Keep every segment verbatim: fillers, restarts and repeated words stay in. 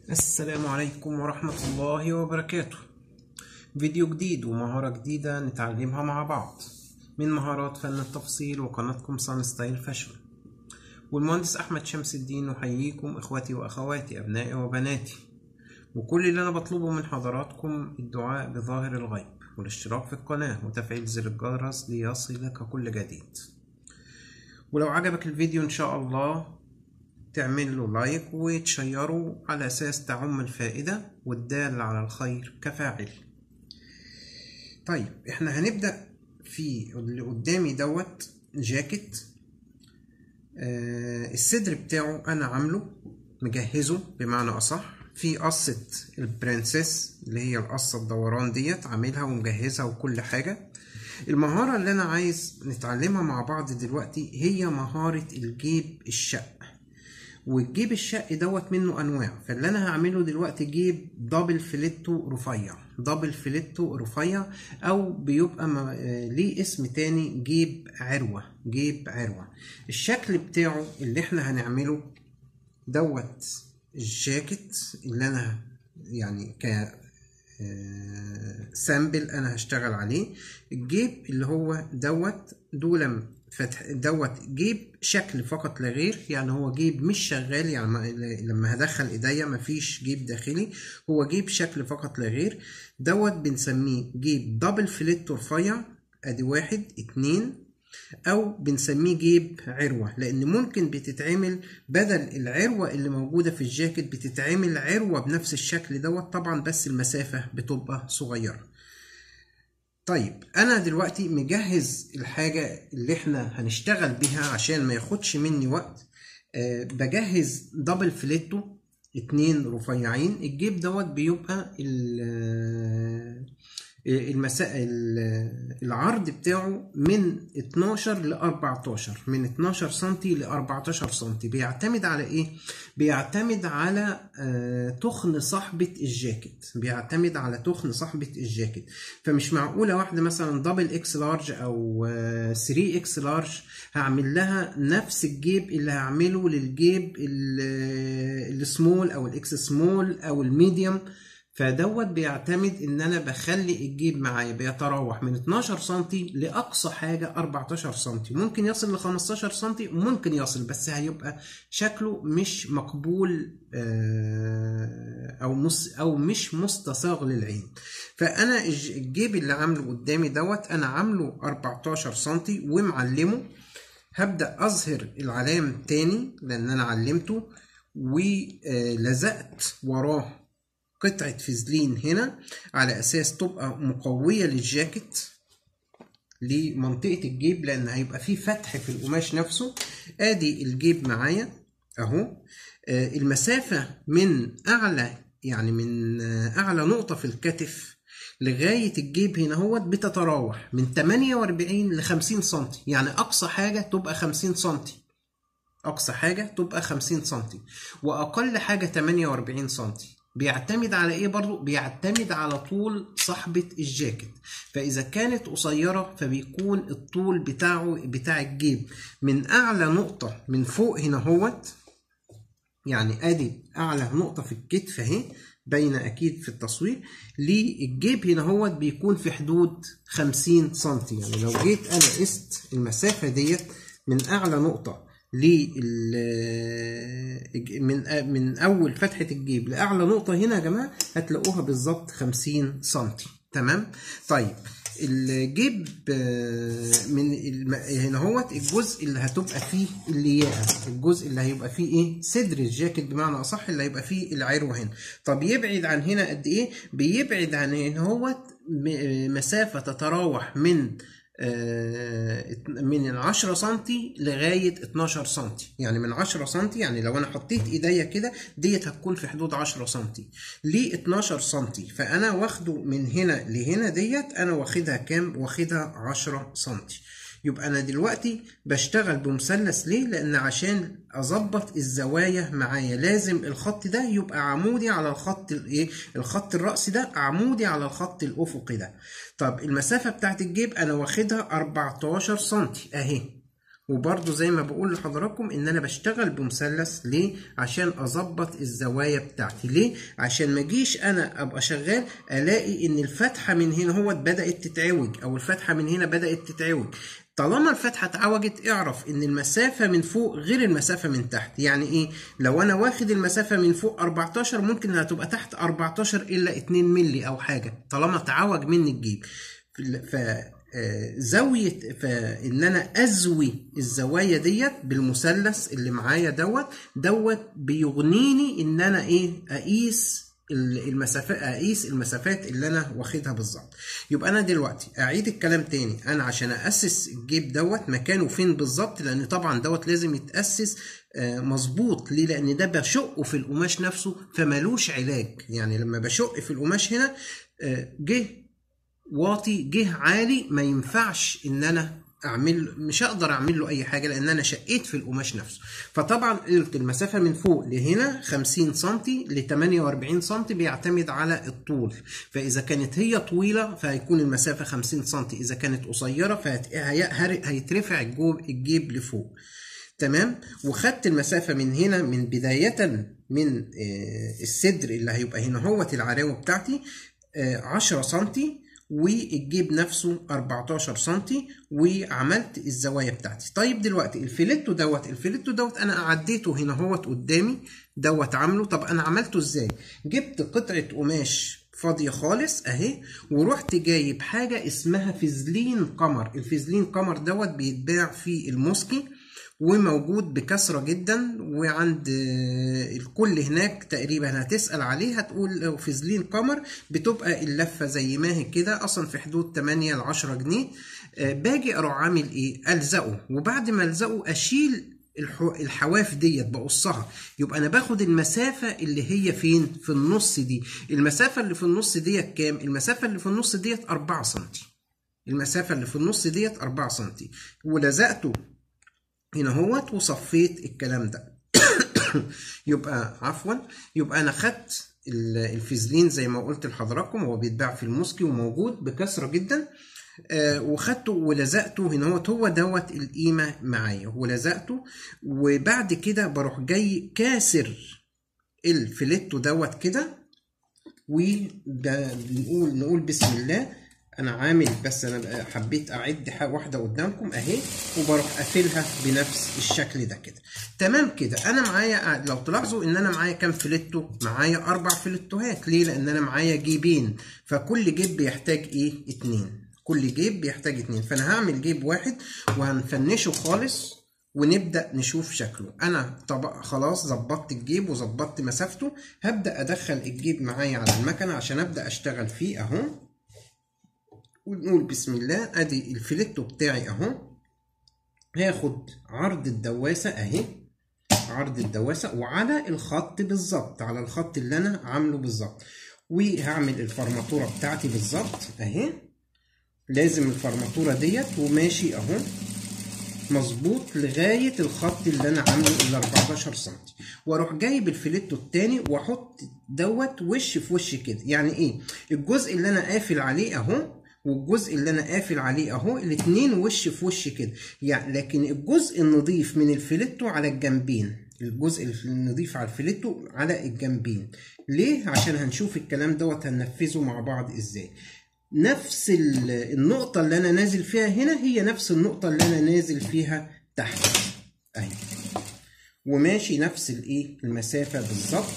السلام عليكم ورحمة الله وبركاته. فيديو جديد ومهارة جديدة نتعلمها مع بعض من مهارات فن التفصيل وقناتكم سان ستايل فاشن. والمهندس أحمد شمس الدين أحييكم إخوتي وأخواتي أبنائي وبناتي، وكل اللي أنا بطلبه من حضراتكم الدعاء بظاهر الغيب والاشتراك في القناة وتفعيل زر الجرس ليصلك كل جديد. ولو عجبك الفيديو إن شاء الله تعمل له لايك وتشيره على أساس تعم الفائدة والدال على الخير كفاعل. طيب احنا هنبدأ في اللي قدامي دوت جاكيت. آه الصدر بتاعه أنا عامله مجهزه بمعنى أصح في قصة البرنسيس اللي هي القصة الدوران ديت، عاملها ومجهزها وكل حاجة. المهارة اللي أنا عايز نتعلمها مع بعض دلوقتي هي مهارة الجيب الشق. والجيب الشق دوت منه انواع، فاللي انا هعمله دلوقتي جيب دبل فيليتو رفيع. دبل فيليتو رفيع او بيبقى م... ليه اسم تاني جيب عروة. جيب عروة الشكل بتاعه اللي احنا هنعمله دوت الجاكيت اللي انا يعني ك سامبل انا هشتغل عليه. الجيب اللي هو دوت دولم فتح دوت جيب شكل فقط لا غير، يعني هو جيب مش شغال، يعني لما هدخل ايديا مفيش جيب داخلي، هو جيب شكل فقط لا غير. دوت بنسميه جيب دبل فيليت رفيع، ادي واحد اتنين، او بنسميه جيب عروة لان ممكن بتتعمل بدل العروة اللي موجودة في الجاكيت بتتعمل عروة بنفس الشكل دوت طبعا، بس المسافة بتبقى صغيرة. طيب انا دلوقتي مجهز الحاجة اللي احنا هنشتغل بيها عشان ما ياخدش مني وقت. أه بجهز دبل فيليتو اتنين رفيعين. الجيب دوت بيبقى المسا... العرض بتاعه من اتناشر ل اربعتاشر، من اتناشر سنتي ل اربعتاشر سنتي. بيعتمد على ايه؟ بيعتمد على آه تخن صاحبة الجاكيت، بيعتمد على تخن صاحبة الجاكيت. فمش معقولة واحدة مثلا دبل اكس لارج او آه ثري اكس لارج هعمل لها نفس الجيب اللي هعمله للجيب السمول او الاكس سمول او الميديوم. فدوت بيعتمد ان انا بخلي الجيب معايا بيتراوح من اتناشر سنتي لاقصى حاجه اربعتاشر سنتي، ممكن يصل ل خمستاشر سنتي، ممكن يصل بس هيبقى شكله مش مقبول او مس او مش مستساغ للعين. فانا الجيب اللي عامله قدامي دوت انا عامله اربعتاشر سنتي ومعلمه. هبدا اظهر العلام تاني لان انا علمته ولزقت وراه قطعة فازلين هنا على اساس تبقى مقوية للجاكيت لمنطقة الجيب، لان هيبقى فيه فتح في القماش نفسه. ادي الجيب معايا اهو. المسافة من اعلى يعني من اعلى نقطة في الكتف لغاية الجيب هنا هو بتتراوح من تمانية واربعين ل خمسين سنتي، يعني اقصى حاجة تبقى خمسين سنتي، اقصى حاجة تبقى خمسين سنتي، واقل حاجة تمانية واربعين سنتي. بيعتمد على ايه برضو؟ بيعتمد على طول صاحبة الجاكيت. فاذا كانت قصيرة فبيكون الطول بتاعه بتاع الجيب من اعلى نقطة من فوق هنا هوت، يعني ادي اعلى نقطة في الكتف اهي باينة اكيد في التصوير، للجيب هنا هوت بيكون في حدود خمسين سنتي. يعني لو جيت انا قست المسافة ديت من اعلى نقطة من من اول فتحه الجيب لاعلى نقطه هنا يا جماعه هتلاقوها بالظبط خمسين سنتي. تمام. طيب الجيب من هنا هوت الجزء اللي هتبقى فيه اللياقه، الجزء اللي هيبقى فيه ايه؟ صدر الجاكيت بمعنى اصح، اللي هيبقى فيه العروه هنا. طب يبعد عن هنا قد ايه؟ بيبعد عن هنا هوت مسافه تتراوح من من عشرة سنتي لغاية اتناشر سنتي. يعني من عشرة سنتي، يعني لو انا حطيت ايديا كده ديت هتكون في حدود عشرة سنتي ل اتناشر سنتي، فانا واخده من هنا لهنا ديت انا واخدها كام؟ واخدها عشرة سنتي. يبقى انا دلوقتي بشتغل بمثلث. ليه؟ لان عشان اظبط الزوايا معايا لازم الخط ده يبقى عمودي على الخط الايه؟ الخط الرأسي ده عمودي على الخط الافقي ده. طب المسافة بتاعت الجيب انا واخدها اربعتاشر سنتي اهي، وبرضو زي ما بقول لحضراتكم ان انا بشتغل بمثلث. ليه؟ عشان اظبط الزوايا بتاعتي. ليه؟ عشان ما اجيش انا ابقى شغال الاقي ان الفتحه من هنا هو بدات تتعوج، او الفتحه من هنا بدات تتعوج. طالما الفتحه اتعوجت اعرف ان المسافه من فوق غير المسافه من تحت. يعني ايه؟ لو انا واخد المسافه من فوق أربعتاشر ممكن هتبقى تحت أربعتاشر الا اتنين مللي او حاجه، طالما اتعوج مني الجيب. ف زاويه، فان انا ازوي الزوايا ديت بالمثلث اللي معايا دوت دوت بيغنيني ان انا ايه اقيس المسافات، اقيس المسافات اللي انا واخدها بالظبط. يبقى انا دلوقتي اعيد الكلام تاني، انا عشان اسس الجيب دوت مكانه فين بالظبط، لان طبعا دوت لازم يتاسس مظبوط. ليه؟ لان ده بشقه في القماش نفسه فمالوش علاج. يعني لما بشق في القماش هنا جه واطي جه عالي ما ينفعش ان انا اعمل، مش هقدر اعمل له اي حاجه لان انا شقيت في القماش نفسه. فطبعا قلت المسافه من فوق لهنا خمسين سنتي ل تمانية وأربعين سنتي بيعتمد على الطول. فاذا كانت هي طويله فهيكون المسافه خمسين سنتي، اذا كانت قصيره فهيترفع الجيب لفوق. تمام. وخدت المسافه من هنا من بدايه من الصدر اللي هيبقى هنا هوت العراوه بتاعتي عشرة سنتي، والجيب نفسه أربعتاشر سنتي، وعملت الزوايا بتاعتي. طيب دلوقتي الفيليتو دوت الفيليتو دوت انا عديته هنا هوت قدامي دوت عامله. طب انا عملته ازاي؟ جبت قطعه قماش فاضيه خالص اهي، ورحت جايب حاجه اسمها فازلين قمر. الفازلين قمر دوت بيتباع في الموسكي وموجود بكثرة جدا، وعند الكل هناك تقريبا هتسأل عليه هتقول فازلين قمر، بتبقى اللفة زي ما هي كده اصلا في حدود تمانية ل عشرة جنيه. باجي اروح عامل ايه؟ الزقه، وبعد ما الزقه اشيل الحواف ديت بقصها. يبقى انا باخد المسافة اللي هي فين؟ في النص دي. المسافة اللي في النص ديت كام؟ المسافة اللي في النص ديت أربعة سنتي. المسافة اللي في النص ديت أربعة سنتي، ولزقته هنا هوت وصفيت الكلام ده. يبقى عفوا يبقى انا خدت الفازلين زي ما قلت لحضراتكم، هو بيتباع في الموسكي وموجود بكثره جدا، آه وخدته ولزقته هنا هوت، هو دوت القيمه معايا ولزقته. وبعد كده بروح جاي كاسر الفيليتو دوت كده، وبنقول نقول بسم الله. انا عامل بس انا حبيت اعد واحده قدامكم اهي، وبروح قافلها بنفس الشكل ده كده. تمام كده. انا معايا لو تلاحظوا ان انا معايا كام فيليتو؟ معايا اربع فيليتوهات. ليه؟ لان انا معايا جيبين، فكل جيب بيحتاج ايه؟ اتنين. كل جيب بيحتاج اتنين. فانا هعمل جيب واحد وهنفنشه خالص ونبدا نشوف شكله. انا طبعا خلاص ظبطت الجيب وظبطت مسافته، هبدا ادخل الجيب معايا على المكنه عشان ابدا اشتغل فيه اهو. ونقول بسم الله. ادي الفيليتو بتاعي اهو، هاخد عرض الدواسه اهي، عرض الدواسه وعلى الخط بالظبط، على الخط اللي انا عامله بالظبط، وهعمل الفرماتوره بتاعتي بالظبط اهي. لازم الفرماتوره ديت وماشي اهو مظبوط لغايه الخط اللي انا عامله ال أربعتاشر سنتي، واروح جايب الفيليتو التاني واحط دوت وش في وش كده. يعني ايه؟ الجزء اللي انا قافل عليه اهو والجزء اللي انا قافل عليه اهو، الاتنين وش في وش كده يعني. لكن الجزء النظيف من الفيليتو على الجنبين، الجزء النظيف على الفيليتو على الجنبين. ليه؟ عشان هنشوف الكلام دوت هننفذه مع بعض ازاي. نفس النقطة اللي انا نازل فيها هنا هي نفس النقطة اللي انا نازل فيها تحت اهي، وماشي نفس الايه المسافة بالظبط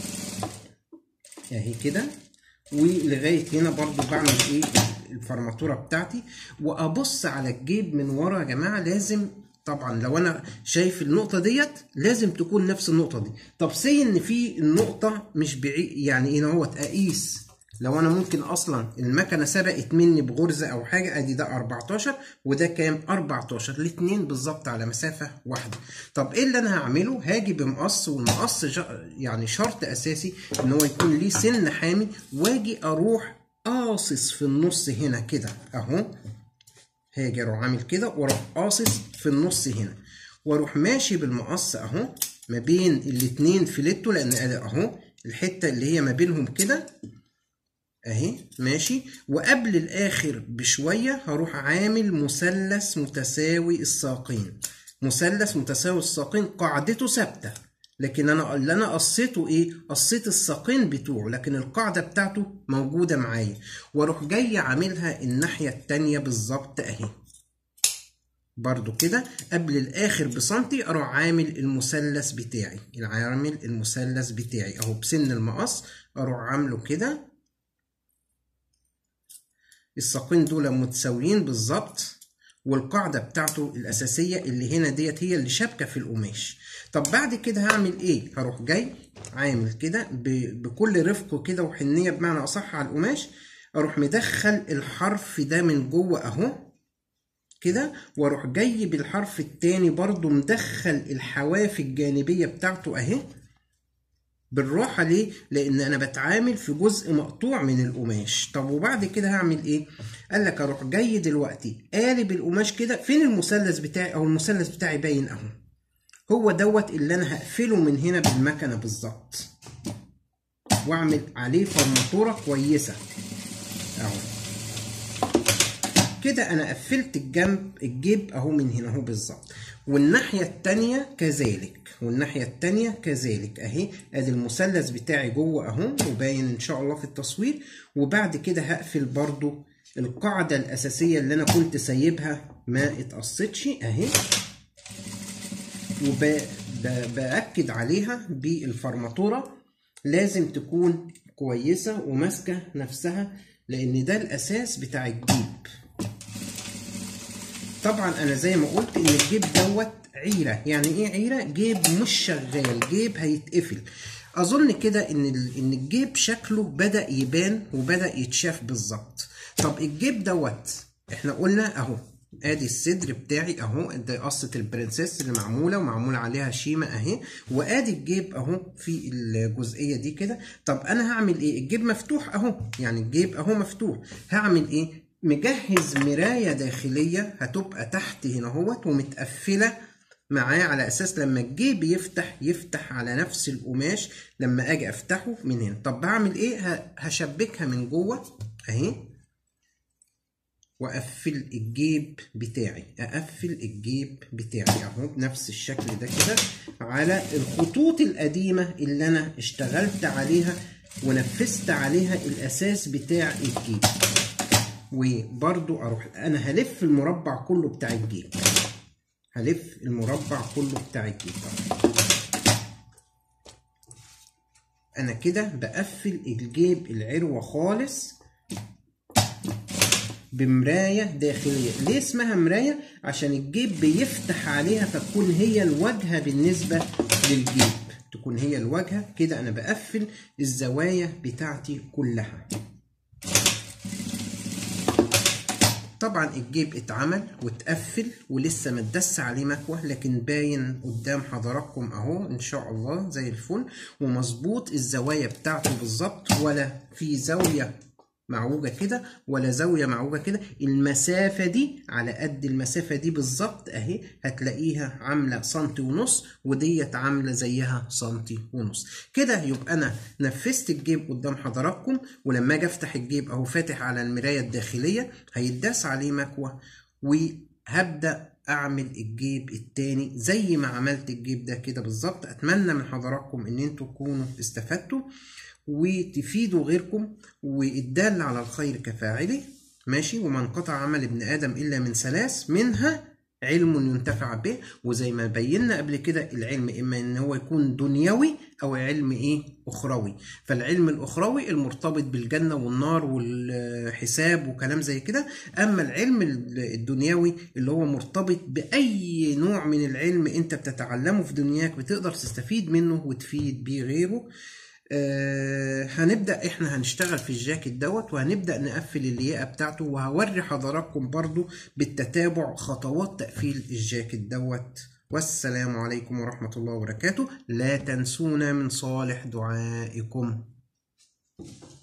اهي كده. ولغايه هنا برضو بعمل ايه؟ الفرماتوره بتاعتي، وابص على الجيب من ورا يا جماعه. لازم طبعا لو انا شايف النقطه ديت لازم تكون نفس النقطه دي. طب سي ان في النقطه مش بعيد، يعني ايه اهوت اقيس. لو انا ممكن اصلا المكنه سبقت مني بغرزه او حاجه، ادي ده أربعتاشر وده كام؟ أربعتاشر، الاثنين بالظبط على مسافه واحده. طب ايه اللي انا هعمله؟ هاجي بمقص، والمقص يعني شرط اساسي ان هو يكون ليه سن حامي، واجي اروح قاصص في النص هنا كده اهو. هاجي اروح عامل كده واروح قاصص في النص هنا، واروح ماشي بالمقص اهو ما بين الاثنين فيليتو، لان اهو الحته اللي هي ما بينهم كده اهي ماشي. وقبل الاخر بشويه هروح عامل مثلث متساوي الساقين. مثلث متساوي الساقين قاعدته ثابته، لكن انا اللي انا قصيته ايه؟ قصيت الساقين بتوعه، لكن القاعده بتاعته موجوده معايا. واروح جاي عاملها الناحيه التانيه بالظبط اهي برضو كده. قبل الاخر بسنتي اروح عامل المثلث بتاعي، عامل المثلث بتاعي اهو بسن المقص، اروح عامله كده. الساقين دول متساويين بالظبط، والقاعدة بتاعته الأساسية اللي هنا ديت هي اللي شابكة في القماش. طب بعد كده هعمل إيه؟ هروح جاي عامل كده بكل رفق كده وحنية بمعنى أصح على القماش، أروح مدخل الحرف ده من جوه أهو كده، واروح جاي بالحرف التاني برضو مدخل الحواف الجانبية بتاعته أهي بالراحة. ليه؟ لأن أنا بتعامل في جزء مقطوع من القماش. طب وبعد كده هعمل إيه؟ قال لك أروح جاي دلوقتي قالب القماش كده. فين المثلث بتاعي؟ أو المثلث بتاعي باين أهو، هو دوت اللي أنا هقفله من هنا بالمكنة بالظبط، وأعمل عليه فرماتورة كويسة أهو كده. أنا قفلت الجنب الجيب أهو من هنا أهو بالظبط، والناحية التانية كذلك، والناحية التانية كذلك اهي. ادي المثلث بتاعي جوه اهو وباين ان شاء الله في التصوير. وبعد كده هقفل برضو القاعدة الاساسية اللي انا كنت سايبها ما اتقصتش اهي، وبأكد عليها بالفرماتورة. لازم تكون كويسة وماسكة نفسها، لان ده الاساس بتاع الجيب. طبعا انا زي ما قلت ان الجيب دوت عيره. يعني ايه عيره؟ جيب مش شغال، جيب هيتقفل. اظن كده ان ان الجيب شكله بدا يبان وبدا يتشاف بالظبط. طب الجيب دوت احنا قلنا اهو ادي الصدر بتاعي اهو، ده قصه البرنسيس اللي معموله ومعمول عليها شيمه اهي، وادي الجيب اهو في الجزئيه دي كده. طب انا هعمل ايه؟ الجيب مفتوح اهو، يعني الجيب اهو مفتوح. هعمل ايه؟ مجهز مراية داخلية هتبقى تحت هنا اهوت ومتقفلة معاه، على اساس لما الجيب يفتح يفتح على نفس القماش لما اجي افتحه من هنا. طب بعمل ايه؟ هشبكها من جوه اهي واقفل الجيب بتاعي. اقفل الجيب بتاعي اهو بنفس الشكل ده كده على الخطوط القديمة اللي انا اشتغلت عليها ونفذت عليها الاساس بتاع الجيب. وبرضو اروح انا هلف المربع كله بتاع الجيب، هلف المربع كله بتاع الجيب. انا كده بقفل الجيب العروة خالص بمراية داخلية. ليه اسمها مراية؟ عشان الجيب بيفتح عليها فتكون هي الواجهة بالنسبة للجيب، تكون هي الواجهة كده. انا بقفل الزوايا بتاعتي كلها. طبعا الجيب اتعمل واتقفل ولسه ما اتدس عليه مكوه، لكن باين قدام حضراتكم اهو ان شاء الله زي الفل ومظبوط الزوايا بتاعته بالظبط، ولا في زاويه معوجه كده ولا زاويه معوجه كده. المسافه دي على قد المسافه دي بالظبط اهي، هتلاقيها عامله سنتي ونص، وديت عامله زيها سنتي ونص كده. يبقى انا نفذت الجيب قدام حضراتكم، ولما اجي افتح الجيب اهو فاتح على المرايه الداخليه هيتداس عليه مكوه، وهبدا اعمل الجيب التاني زي ما عملت الجيب ده كده بالظبط. اتمنى من حضراتكم ان انتوا تكونوا استفدتوا وتفيدوا غيركم، والدال على الخير كفاعله ماشي. ومن قطع عمل ابن ادم الا من ثلاث منها علم ينتفع به. وزي ما بينا قبل كده العلم اما ان هو يكون دنيوي او علم ايه اخروي. فالعلم الاخروي المرتبط بالجنه والنار والحساب وكلام زي كده، اما العلم الدنيوي اللي هو مرتبط باي نوع من العلم انت بتتعلمه في دنياك بتقدر تستفيد منه وتفيد بيه غيره. آه هنبدأ احنا هنشتغل في الجاكيت دوت، وهنبدأ نقفل اللياقة بتاعته، وهوري حضراتكم برضو بالتتابع خطوات تقفيل الجاكيت دوت. والسلام عليكم ورحمة الله وبركاته. لا تنسونا من صالح دعائكم.